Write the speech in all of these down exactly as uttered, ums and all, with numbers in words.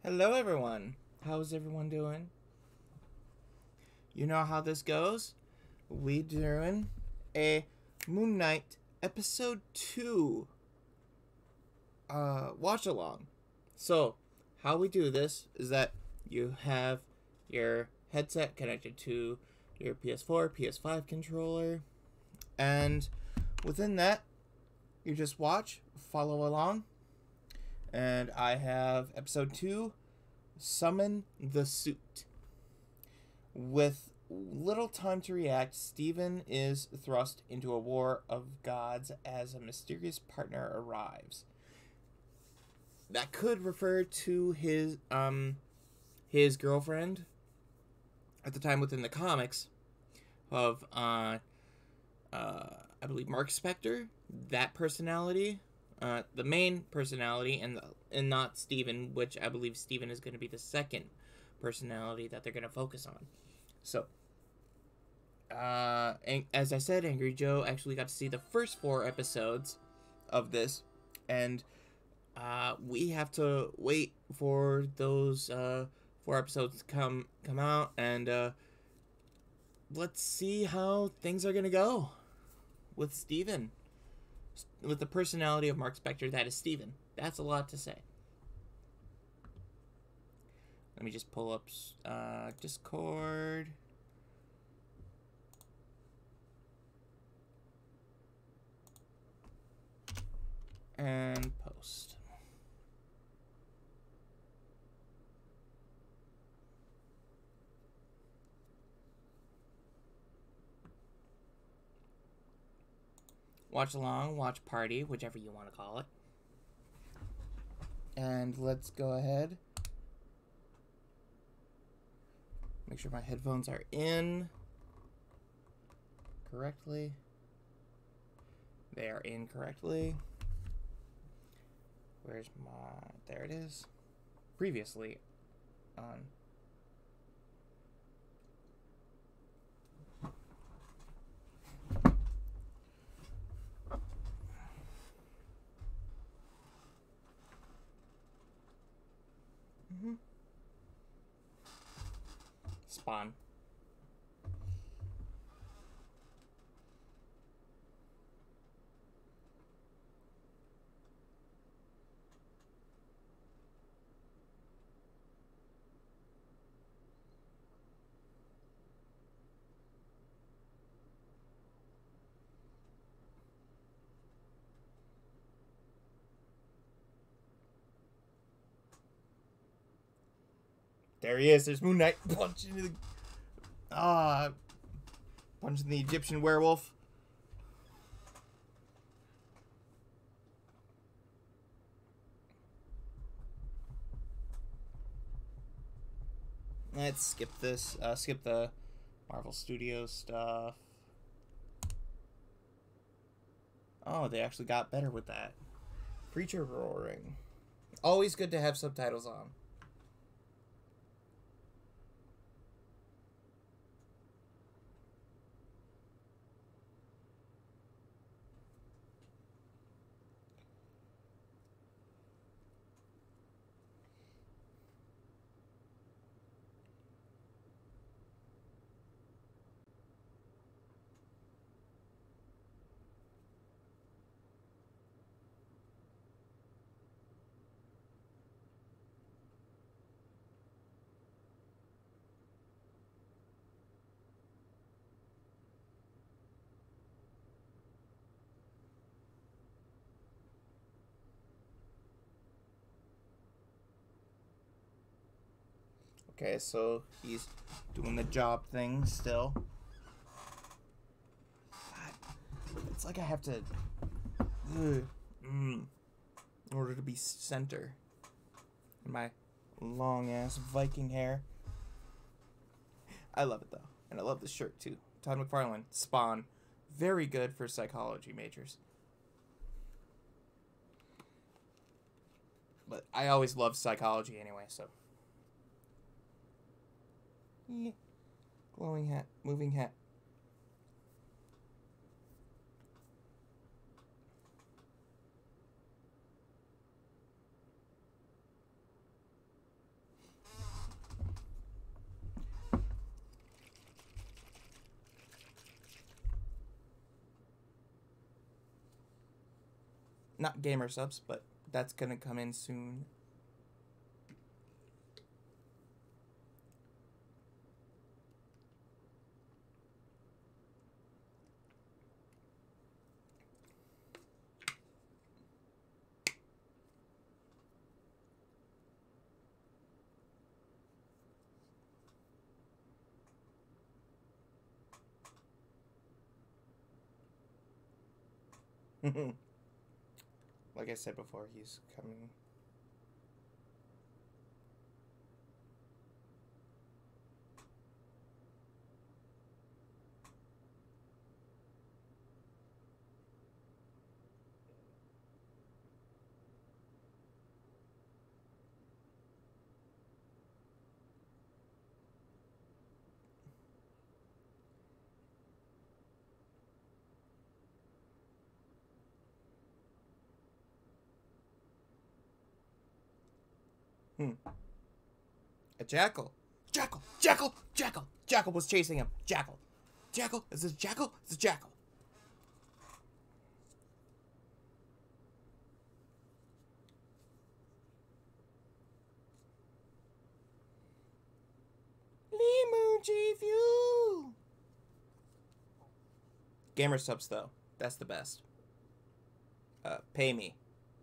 Hello everyone. How's everyone doing? You know how this goes? We doing a Moon Knight episode two uh watch along. So, how we do this is that you have your headset connected to your P S four, P S five controller, and within that you just watch, follow along. And I have episode two, Summon the Suit. With little time to react, Stephen is thrust into a war of gods as a mysterious partner arrives. That could refer to his um his girlfriend at the time within the comics of uh uh I believe Mark Spector, that personality. Uh, the main personality, and the, and not Steven, which I believe Steven is going to be the second personality that they're going to focus on. So, uh, and as I said, Angry Joe actually got to see the first four episodes of this, and uh, we have to wait for those uh, four episodes to come come out, and uh, let's see how things are going to go with Steven. With the personality of Mark Spector, that is Steven. That's a lot to say. Let me just pull up uh, Discord. And post. Watch along, watch party, whichever you want to call it. And let's go ahead. Make sure my headphones are in correctly. They are in correctly. Where's my... There it is. Previously on... Mm-hmm. Spawn. There he is. There's Moon Knight punching the ah, uh, punching the Egyptian werewolf. Let's skip this. Uh, skip the Marvel Studios stuff. Oh, they actually got better with that. Preacher roaring. Always good to have subtitles on. Okay, so he's doing the job thing still. It's like I have to, ugh, mm, in order to be center in my long ass Viking hair. I love it though, and I love this shirt too. Todd McFarlane, Spawn, very good for psychology majors. But I always loved psychology anyway, so. Yeah. Glowing hat, moving hat. not gamer subs, but that's gonna come in soon. Like I said before, he's coming. Hmm. A jackal. Jackal. Jackal. Jackal. Jackal was chasing him. Jackal. Jackal. Is this jackal? It's a jackal. Limuji view. Gamer subs though. That's the best. Uh, pay me.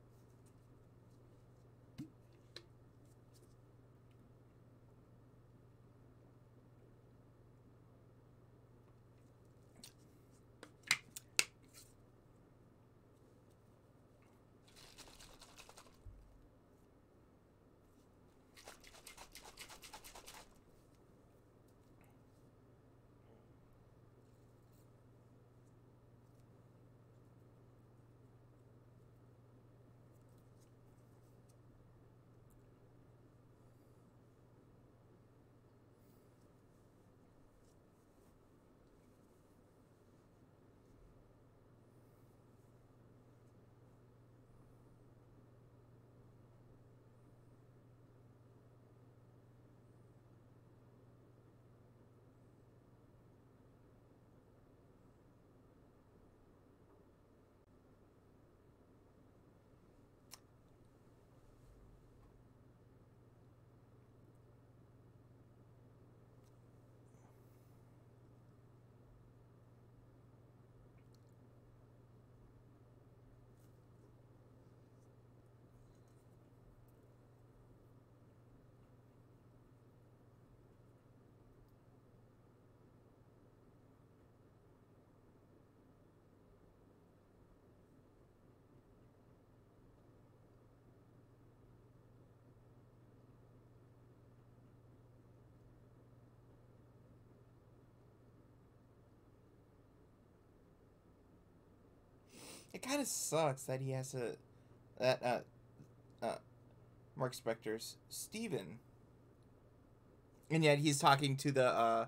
It kind of sucks that he has a that uh uh Mark Spector's Steven. And yet he's talking to the uh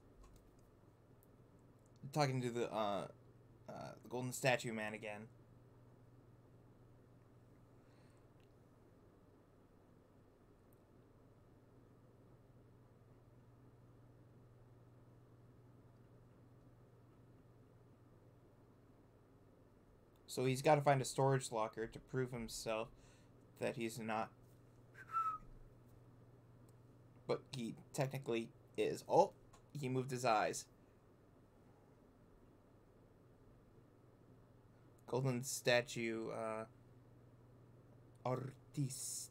talking to the uh uh the golden statue man again. So he's got to find a storage locker to prove himself that he's not. But he technically is. Oh, he moved his eyes. Golden statue, uh, artiste.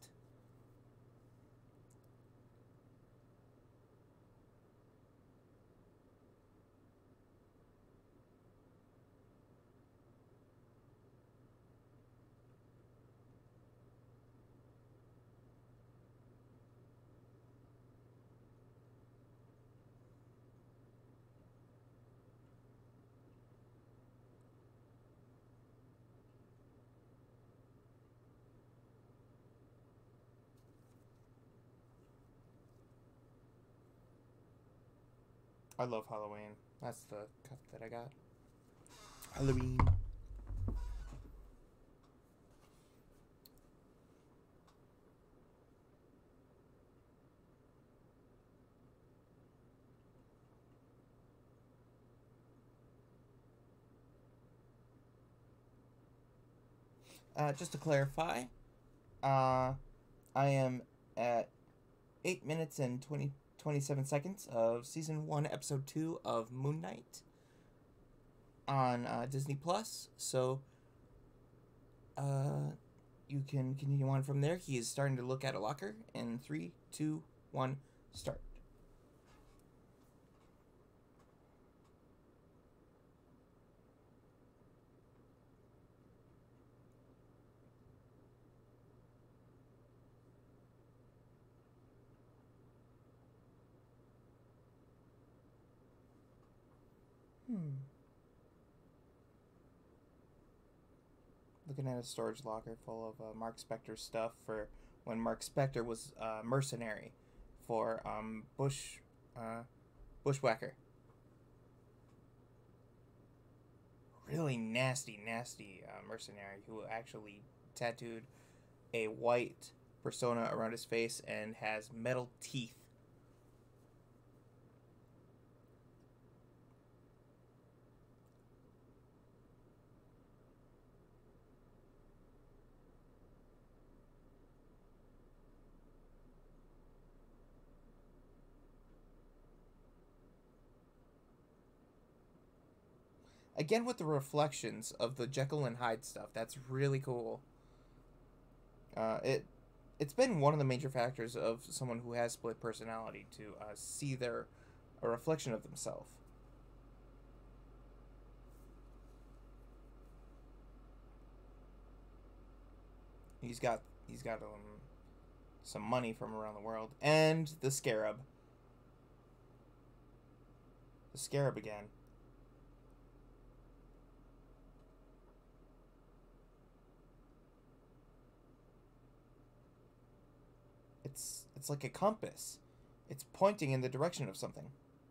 I love Halloween. That's the cup that I got. Halloween. uh, just to clarify, uh, I am at eight minutes and twenty, twenty-seven seconds of season one, episode two of Moon Knight on uh, Disney Plus. So, uh, you can continue on from there. He is starting to look at a locker in three, two, one, start. Hmm. Looking at a storage locker full of uh, Mark Spector stuff for when Mark Spector was uh, mercenary for um, Bush, uh, Bushwhacker. Really nasty, nasty uh, mercenary who actually tattooed a white persona around his face and has metal teeth. Again with the reflections of the Jekyll and Hyde stuff. That's really cool. Uh, it it's been one of the major factors of someone who has split personality to uh, see their a reflection of themselves. He's got he's got um, some money from around the world and the scarab. The scarab again. It's it's like a compass. It's pointing in the direction of something.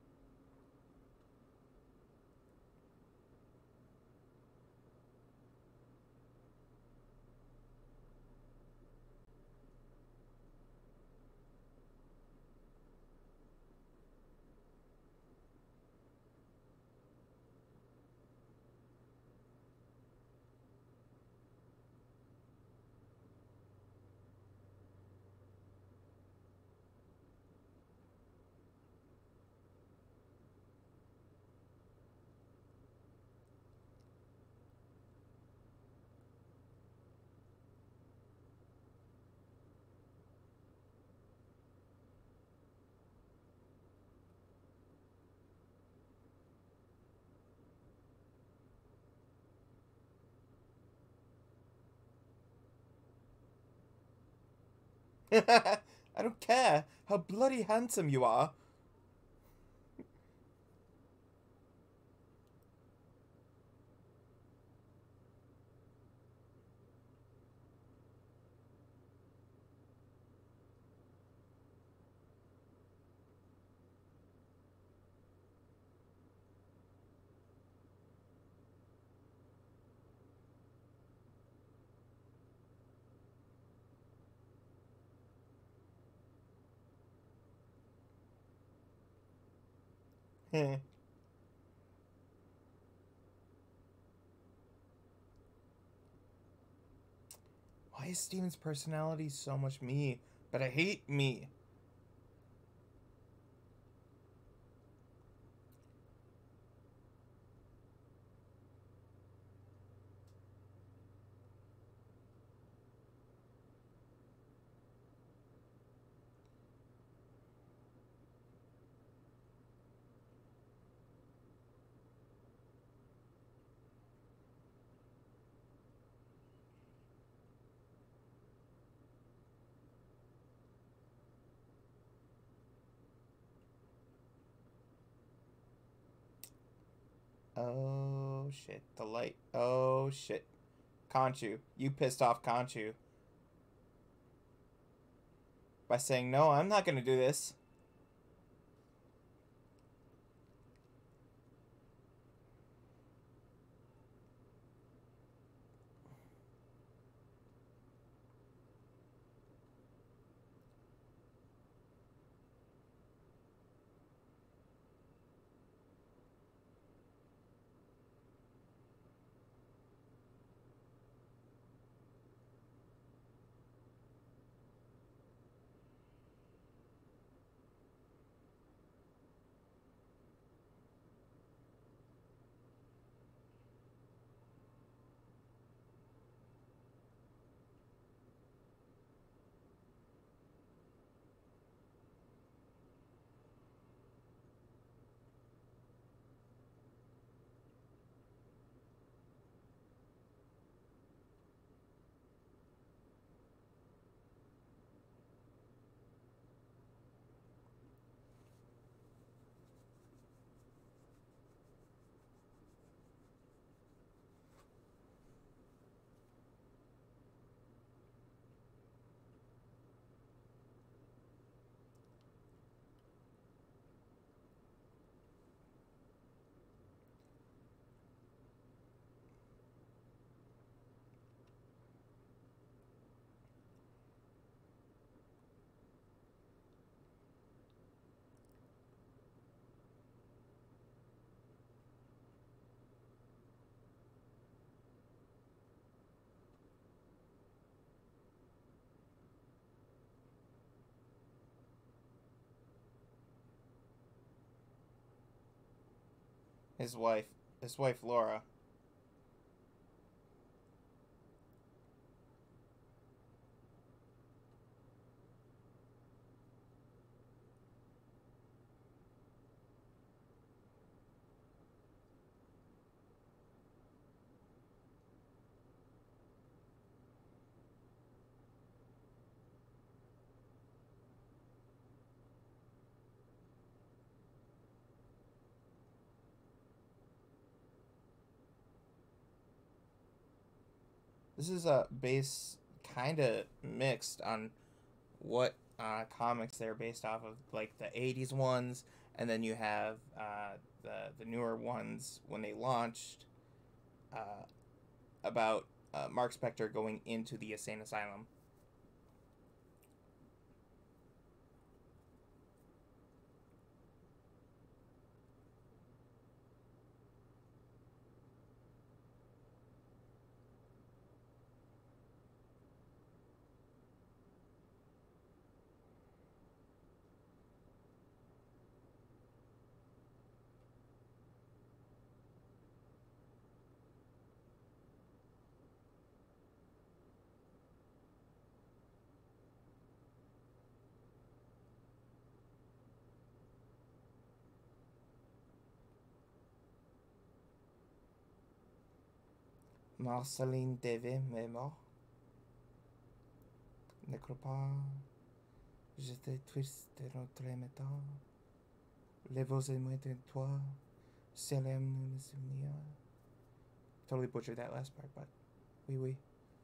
I don't care how bloody handsome you are. Heh. Why is Steven's personality so much me? But I hate me. Oh shit. The light. Oh shit. Conchu. You pissed off Conchu. By saying, no, I'm not gonna do this. his wife, his wife Laura. This is a base kind of mixed on what uh, comics they're based off of, like the eighties ones, and then you have uh, the the newer ones when they launched uh, about uh, Mark Spector going into the insane asylum. Marceline Devey est mort. Ne crois pas. J'étais triste de notre émettant. Les vos émois de toi. Selem nous souvenir. Totally butchered that last part, but oui, oui.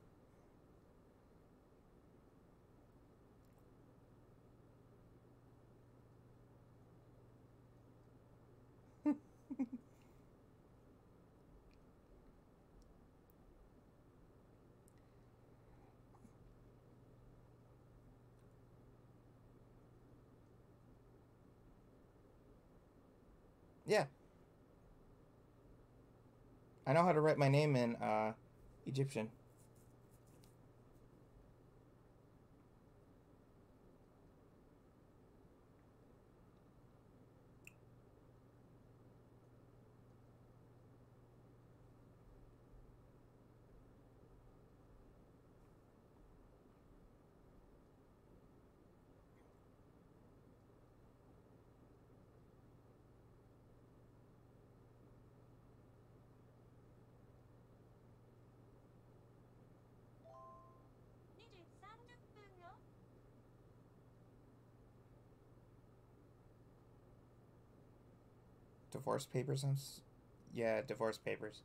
Yeah. I know how to write my name in uh, Egyptian. Divorce papers? I'm s- yeah, divorce papers.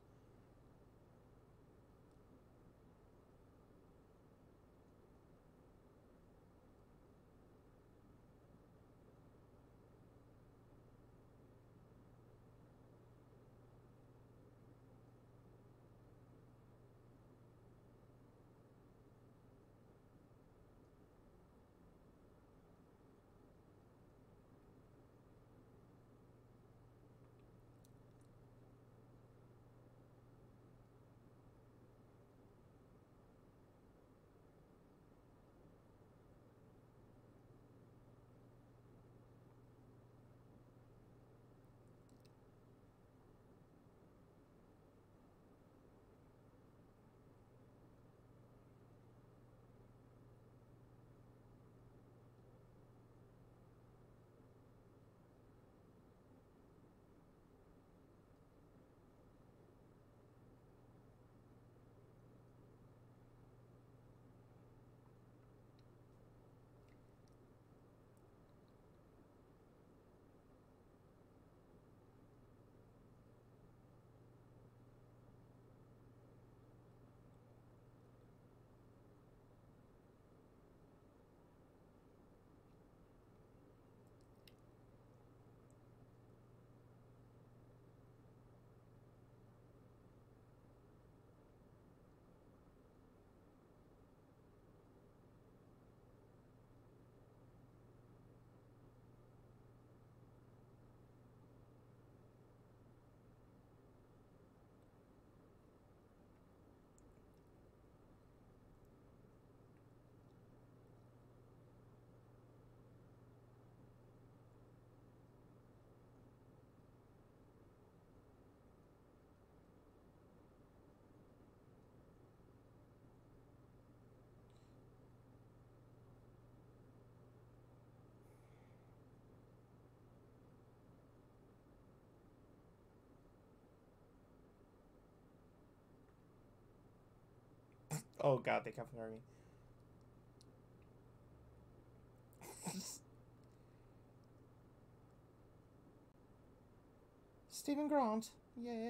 Oh god, they come for me. Stephen Grant. Yeah.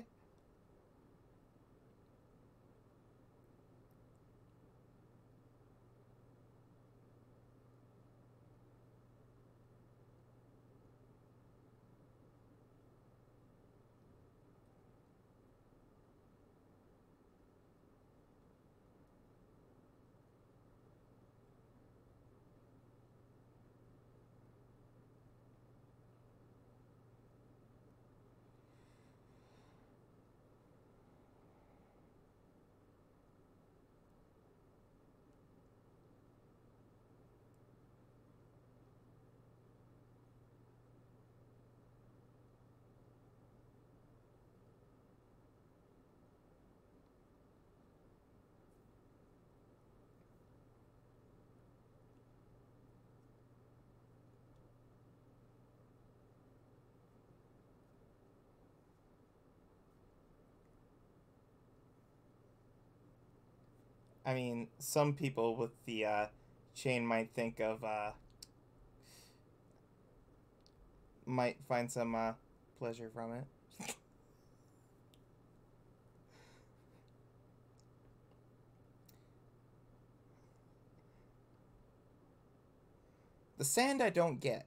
I mean, some people with the uh, chain might think of, uh, might find some uh, pleasure from it. The sand I don't get.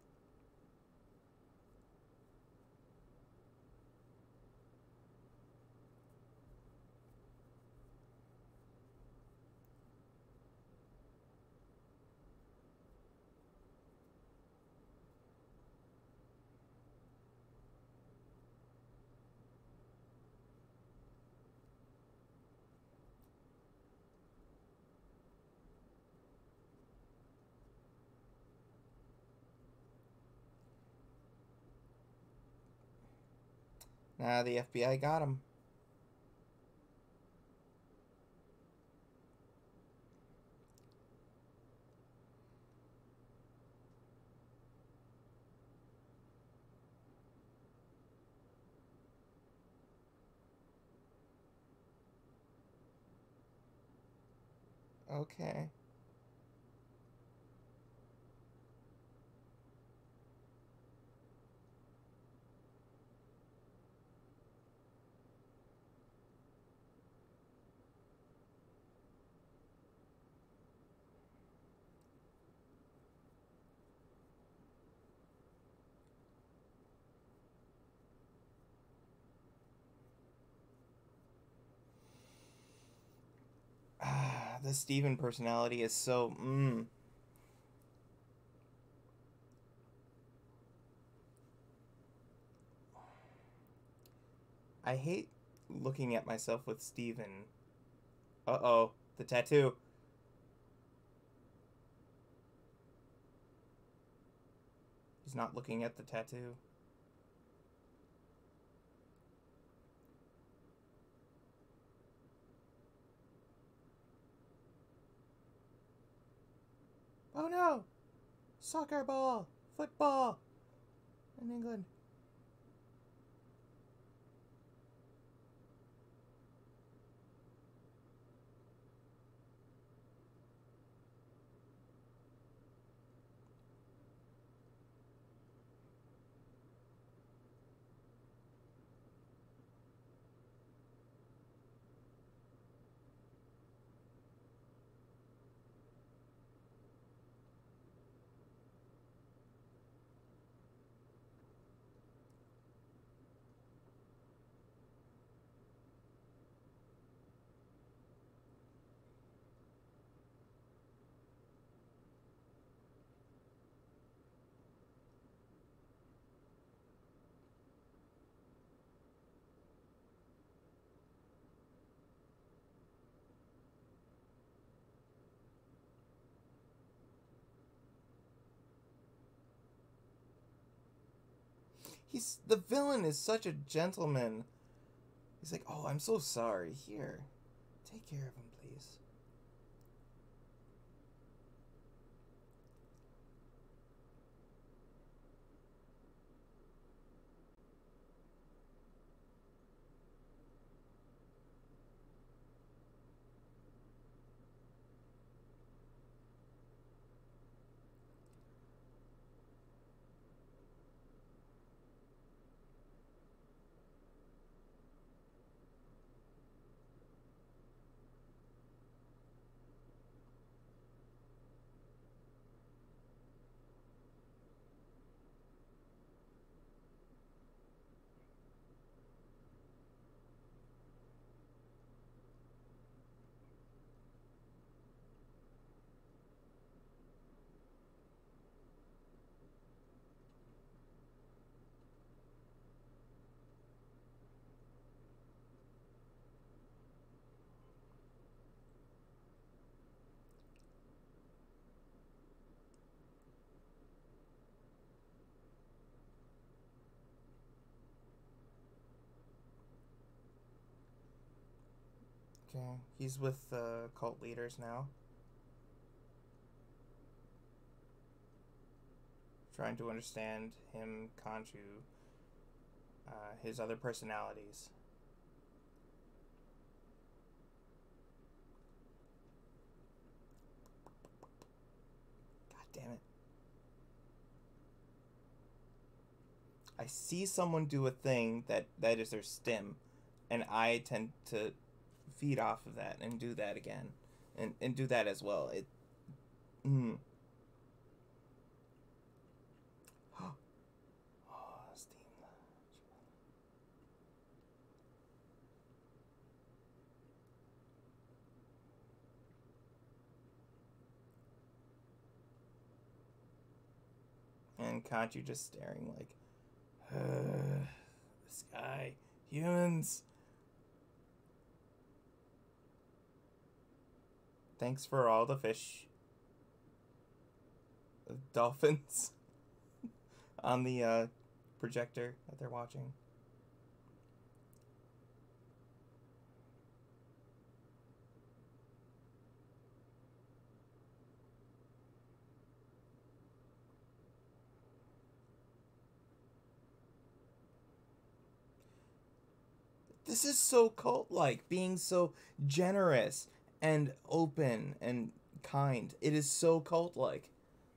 Nah, the F B I got him. Okay. Ah, the Steven personality is so, mmm. I hate looking at myself with Steven. Uh-oh, the tattoo. He's not looking at the tattoo. Oh no! Soccer ball! Football! In England. He's the villain is such a gentleman. He's like, oh, I'm so sorry. Here, take care of him, please. Okay, he's with uh, cult leaders now. Trying to understand him, Kanchu, uh, his other personalities. God damn it. I see someone do a thing that, that is their stim, and I tend to feed off of that and do that again. And, and do that as well. It... Mm. Oh, steam. And Kanchu just staring like, uh, this guy, humans. Thanks for all the fish. Dolphins on the uh, projector that they're watching. This is so cult-like, being so generous and open and kind. It is so cult-like.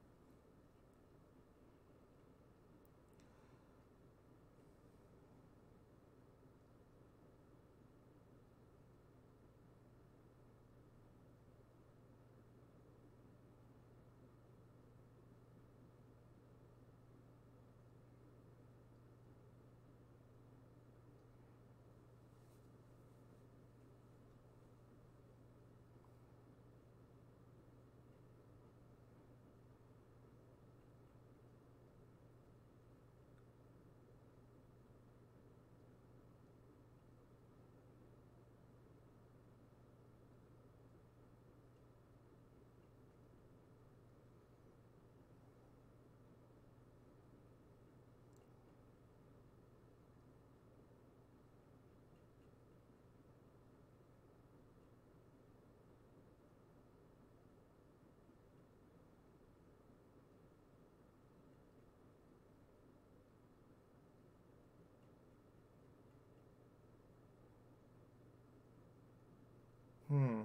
Hmm.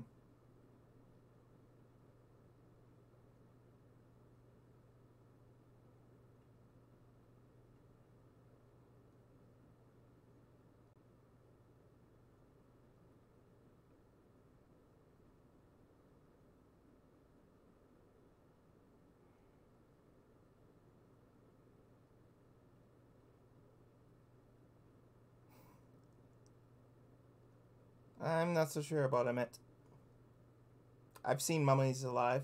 I'm not so sure about Emmett. I've seen Mummies Alive.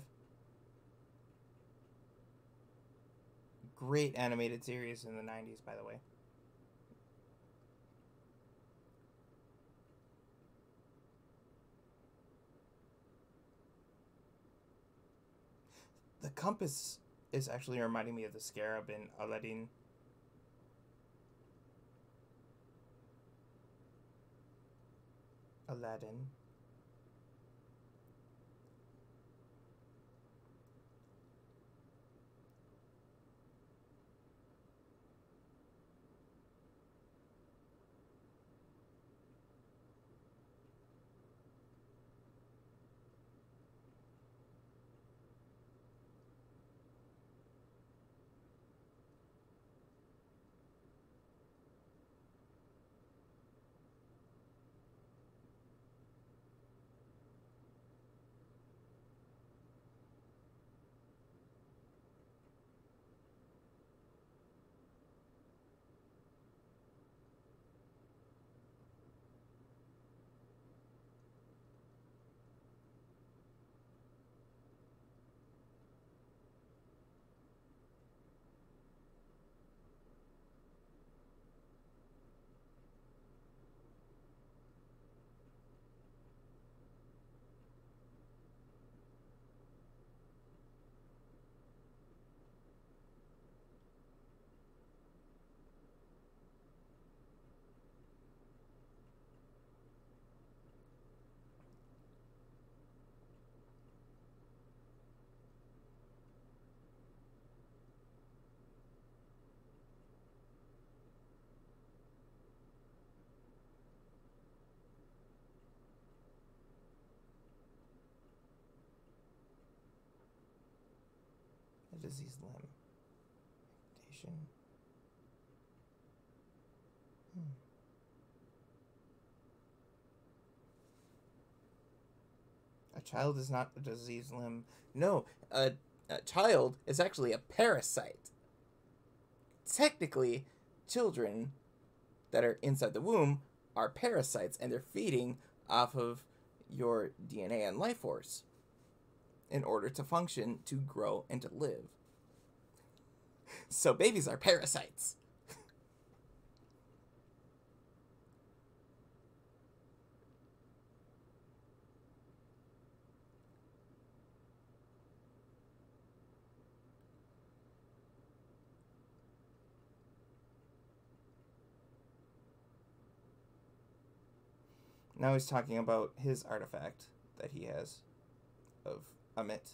Great animated series in the nineties, by the way. The compass is actually reminding me of the scarab in Aladdin. Aladdin. A diseased limb. Amputation. Hmm. A child is not a diseased limb. No, a, a child is actually a parasite. Technically, children that are inside the womb are parasites, and they're feeding off of your D N A and life force in order to function, to grow, and to live. So babies are parasites. Now he's talking about his artifact that he has of Amit.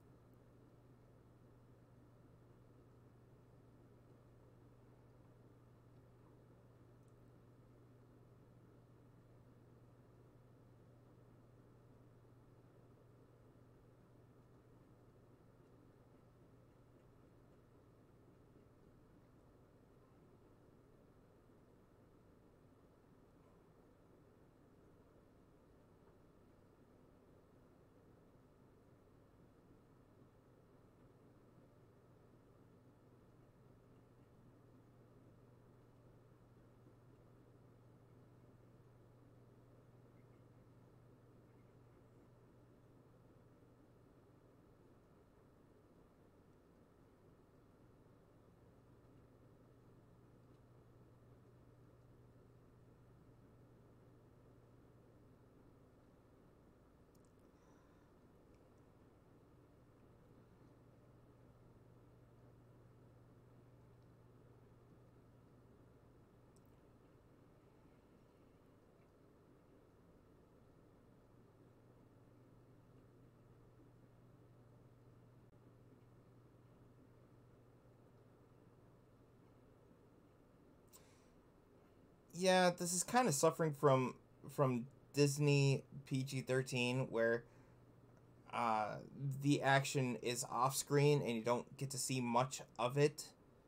Yeah, this is kind of suffering from from Disney P G thirteen, where uh, the action is off screen and you don't get to see much of it.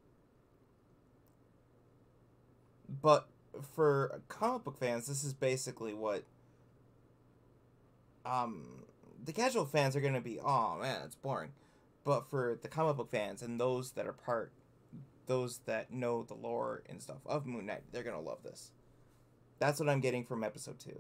But for comic book fans, this is basically what um, the casual fans are going to be, oh man, it's boring. But for the comic book fans and those that are part, those that know the lore and stuff of Moon Knight, they're going to love this. That's what I'm getting from episode two.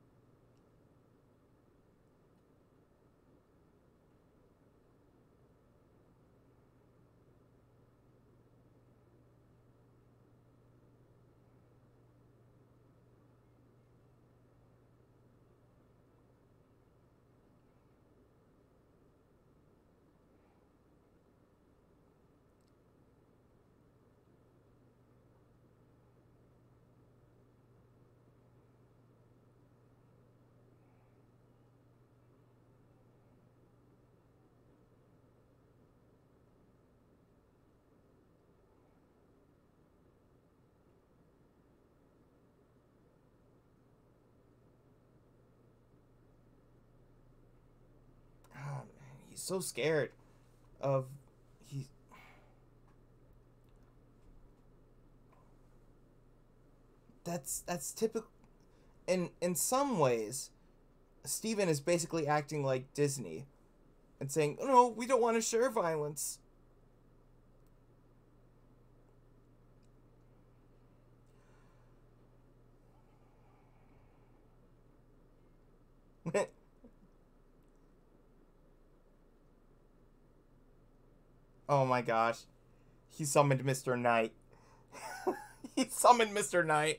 Oh, man, he's so scared of he. That's that's typical. In in some ways, Steven is basically acting like Disney and saying, "No, we don't want to share violence." Oh my gosh, he summoned Mister Knight. He summoned Mister Knight.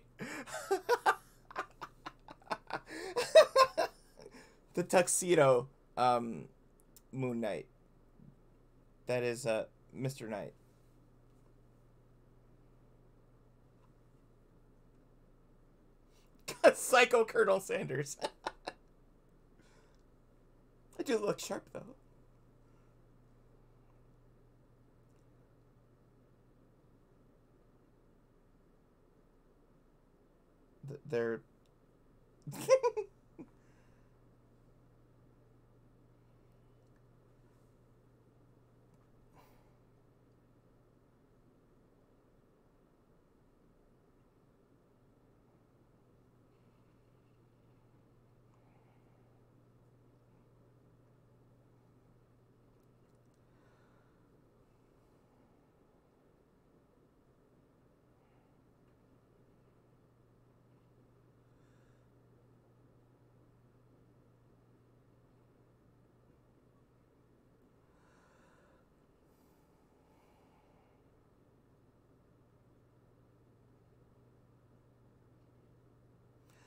The tuxedo, um, Moon Knight. That is uh Mister Knight. Psycho Colonel Sanders. I do look sharp though. They're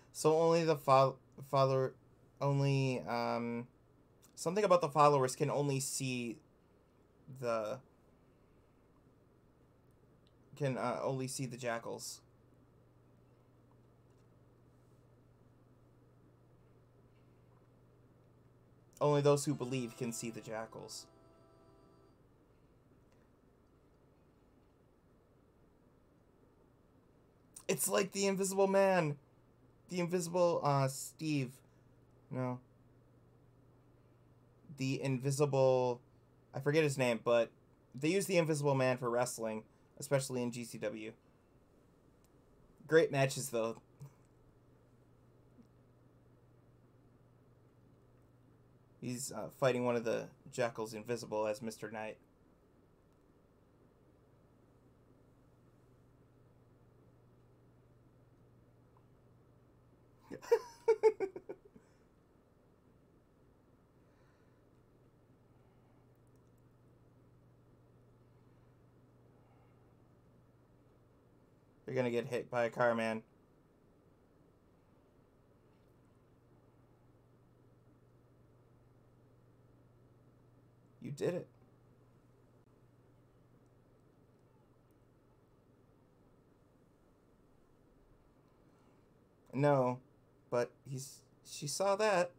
So only the fo- follower, only um, something about the followers can only see the can uh, only see the jackals. Only those who believe can see the jackals. It's like the Invisible Man. The Invisible, uh, Steve. No. The Invisible... I forget his name, but they use the Invisible Man for wrestling, especially in G C W. Great matches, though. He's uh, fighting one of the jackals invisible as Mister Knight. You're gonna get hit by a car, man. You did it. No, but he's she saw that.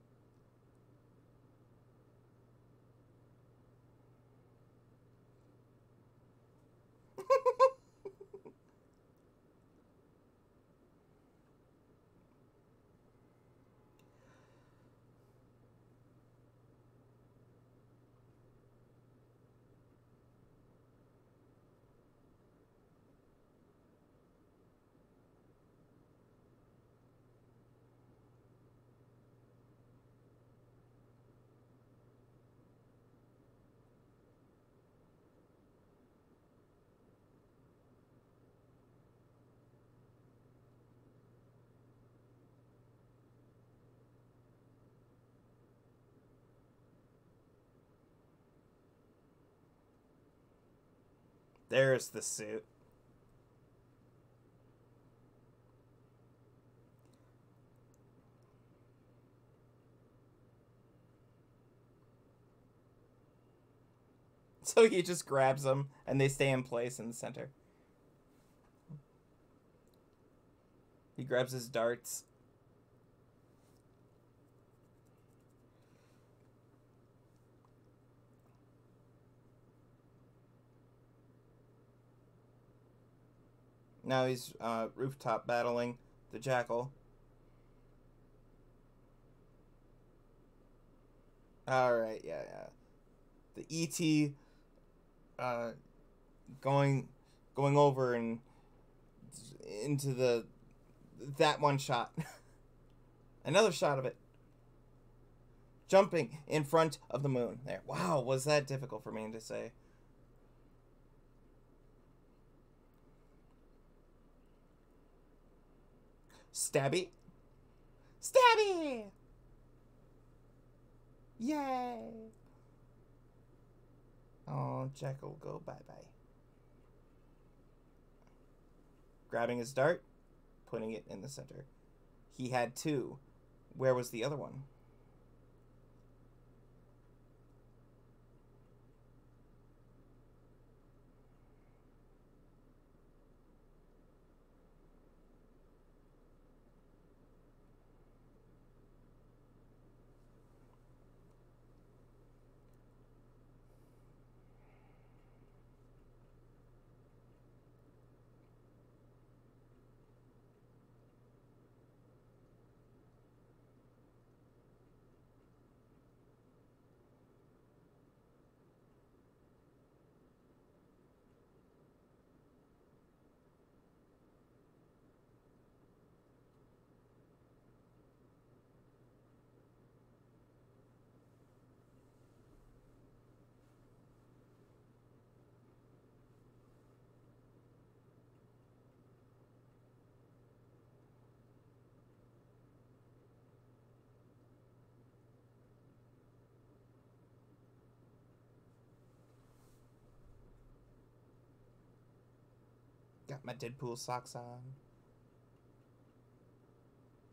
There's the suit. So he just grabs them, and they stay in place in the center. He grabs his darts. Now he's uh, rooftop battling the jackal. Alright, yeah, yeah. The E T uh, going going over and into the that one shot. Another shot of it. Jumping in front of the moon. There. Wow, was that difficult for me to say. Stabby. Stabby! Yay! Oh, Jackal, go bye-bye. Grabbing his dart, putting it in the center. He had two. Where was the other one? Got my Deadpool socks on.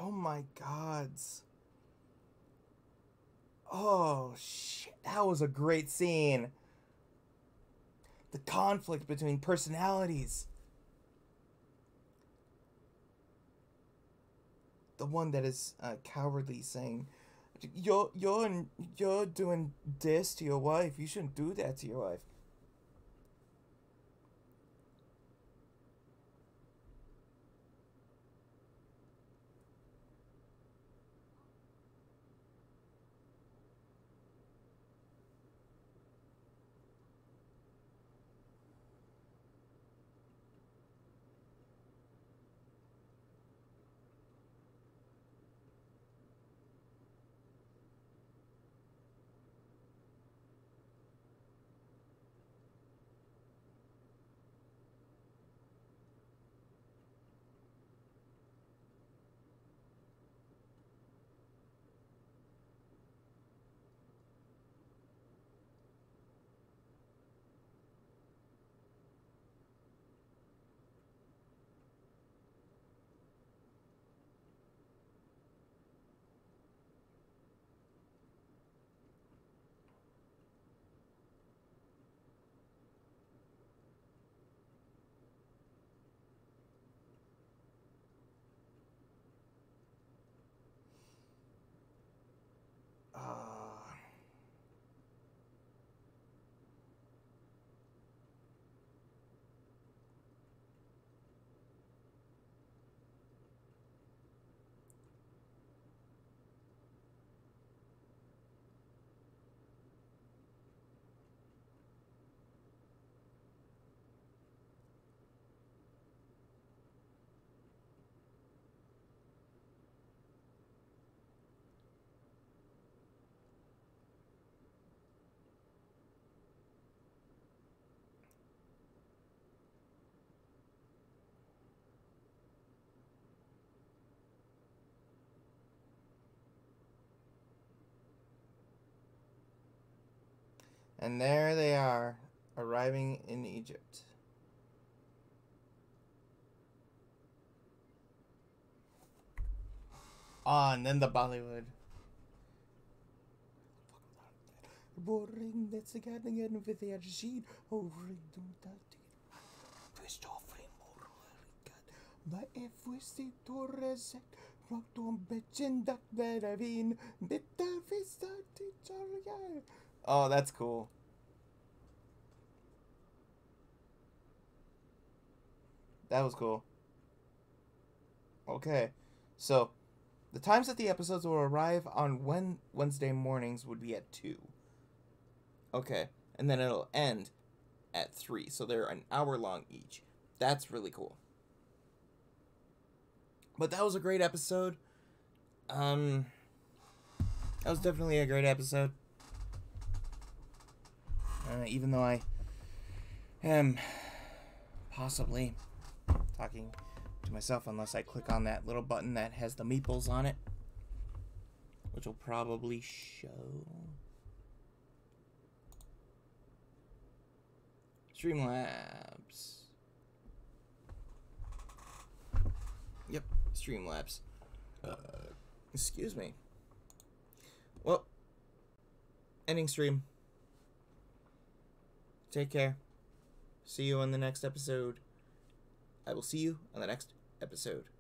Oh my gods. Oh shit, that was a great scene. The conflict between personalities. The one that is uh, cowardly, saying, "You're you're you're doing this to your wife. You shouldn't do that to your wife." Uh, and there they are, arriving in Egypt. Ah, and then the Bollywood. Oh, that's cool. That was cool. Okay, so the times that the episodes will arrive on when Wednesday mornings would be at two. Okay, and then it'll end at three, so they're an hour long each. That's really cool. But that was a great episode. Um, that was definitely a great episode. Uh, even though I am possibly talking to myself, unless I click on that little button that has the meeples on it, which will probably show Streamlabs. Yep, Streamlabs. Uh, excuse me. Well, ending stream. Take care. See you on the next episode. I will see you on the next episode.